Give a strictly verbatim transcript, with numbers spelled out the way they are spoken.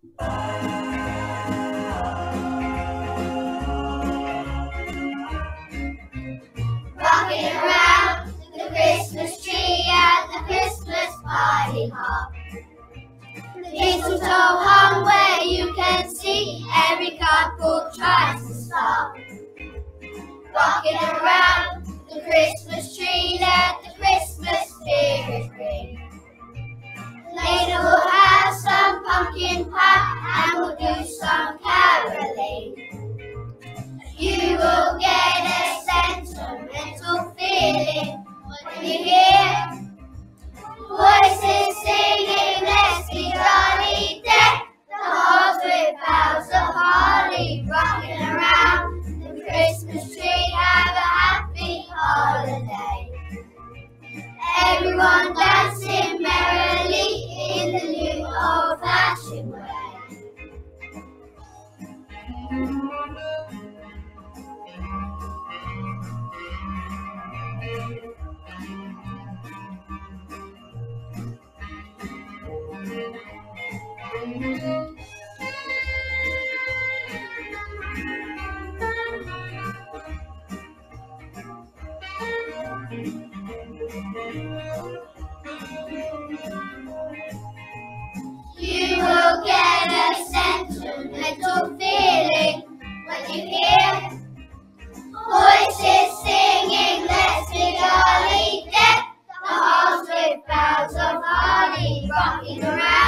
Rocking around the Christmas tree at the Christmas party hop. The mistletoe hung where you can see, every couple tries to stop. Rocking around the Christmas tree, let the Christmas spirit ring. Later we'll have some pumpkin pie and we'll do some caroling. You will get a sentimental feeling when you hear voices singing, let's be jolly, deck the halls with boughs of holly. Rocking around the Christmas tree, have a happy holiday. Everyone dancing merrily in the new old-fashioned way. You will get a sentimental feeling when you hear voices singing, let's be jolly, deck the halls with boughs of holly. Rocking around